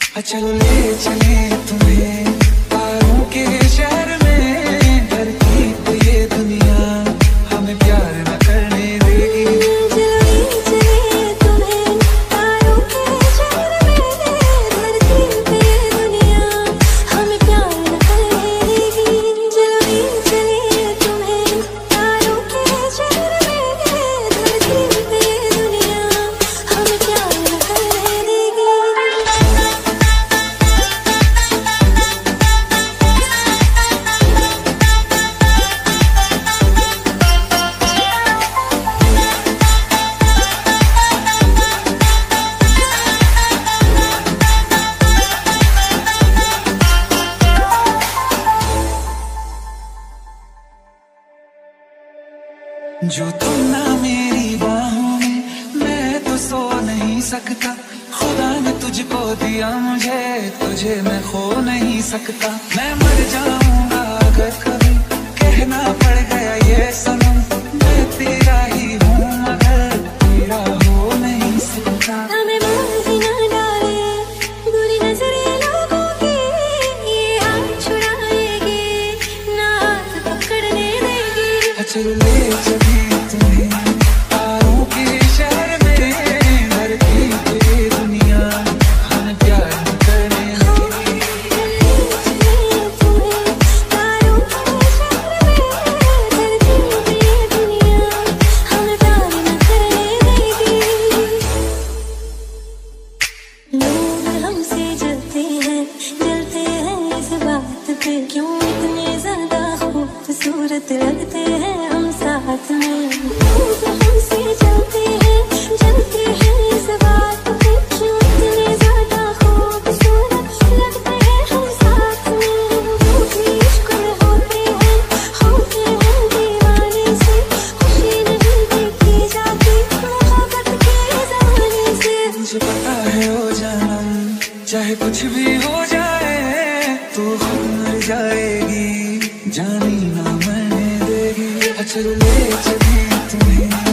चलो ले चले तुम्हें तारों के शहर में, धरती पे ये दुनिया हमें प्यार न करने देगी। चलो ले चले तुम्हें तारों के शहर में, धरती पे ये दुनिया हमें प्यार न करने देगी। चलो ले चले तुम्हें तारों के शहर में, धरती पे ये दुनिया हमें प्यार न करने देगी। जो तुम ना मेरी बाहों में, मैं तो सो नहीं सकता। खुदा ने तुझको दिया मुझे, तुझे मैं खो नहीं सकता। मैं मर जाऊंगा अगर कभी कहना पड़ गया ये सनम, मैं तेरा ही हूँ मगर तेरा हो नहीं सकता। हमें बाजी ना डाले बुरी नजरें लोगों की, ये हाथ छुड़ाएगी ना हाथ पकड़ने देगी। चलो ले चली तुम्हें तारों के शहर में, धरती पे ये दुनिया हमें प्यार न करने देगी। चले तुम्हें तारों के शहर में, धरती पे ये दुनिया हमें प्यार न करने देगी। लोग हमसे जलते हैं इस बात पे, क्यों इतने ज्यादा खूबसूरत लगते हैं हम साथ में। लोग हमसे जलते हैं इस बात पे, क्यों इतने ज्यादा खूबसूरत लगते हैं हम साथ में। वो भी इश्क में होते हैं दीवाने से, खुशी नहीं देखी जाती मोहब्बत के ज़माने से। मुझे पता है ओ जानम, चाहे कुछ भी हो जाए तू खुद मर जाएगी, जानी ना मरने देगी। चलो ले चली तुम्हें